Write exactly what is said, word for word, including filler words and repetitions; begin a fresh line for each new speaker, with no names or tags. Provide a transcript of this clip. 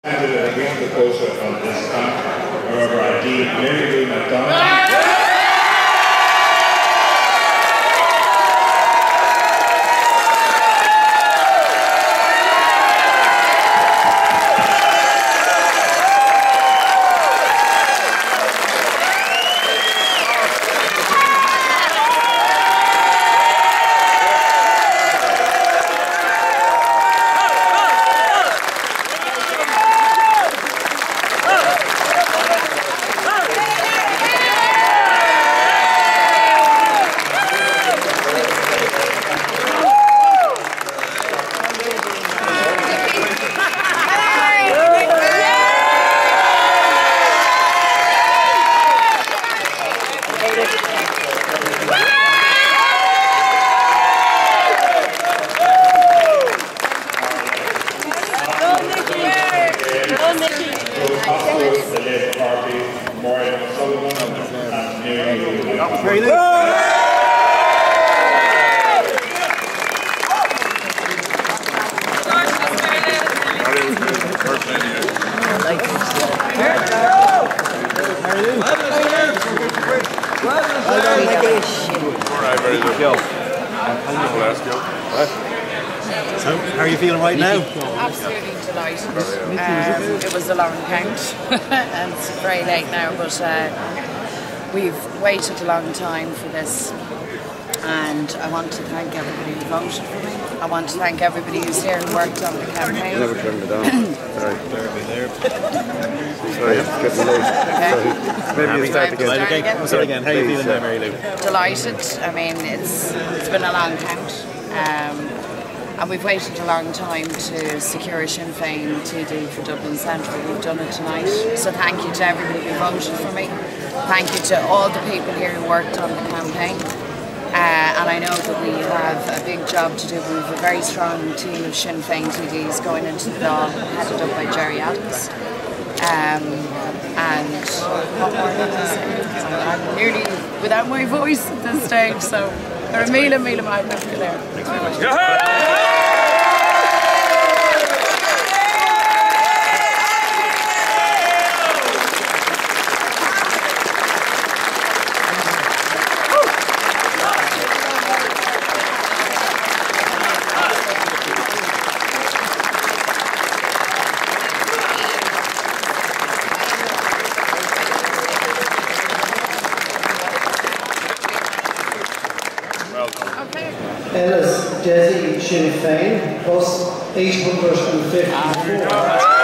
A week closer on this time. However, I deem Mary Lou McDonald. The Labour Party, Maureen O'Sullivan and Mary Lou. That was very good.
So, how are you feeling right now?
Absolutely delighted. Um, it was a long count and it's very late now, but uh, we've waited a long time for this, and I want to thank everybody who voted for me. I want to thank everybody who's here and worked on the campaign.
Never turned it on. Sorry. Sorry, it's getting late.
Okay.
Maybe you start again.
Start again.
I'll start again. How are you feeling now, Mary Lou?
Delighted. I mean, it's it's been a long count. Um, And we've waited a long time to secure a Sinn Féin T D for Dublin Central. We've done it tonight. So thank you to everybody who voted for me. Thank you to all the people here who worked on the campaign. Uh, and I know that we have a big job to do. We have a very strong team of Sinn Féin T Ds going into the Dáil, headed up by Jerry Adams. Um, and what more can I say? I'm nearly without my voice at this stage, so there are mila mila magnum there. Thanks very much.
Ellis Desi Sinn Féin plus eight hundred fifty-four.